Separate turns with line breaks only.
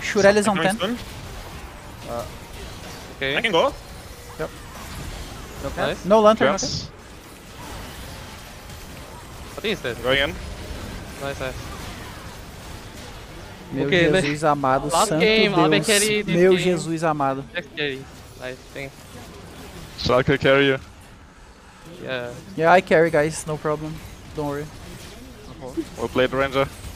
Shurel is on 10.
Okay.
I can go.
Yep.
Nice.
No lantern. Okay.
Yes.
What is that?
Going in.
Nice, nice.
Meu
Okay,
Jesus amado,
last
santo
game, Abe
Deus.
carry this
Meu
game.
Jesus amado.
Next carry. Nice, thanks.
Soloq carry you.
Yeah.
Yeah, I carry, guys. No problem. Don't worry.
We'll play the ranger.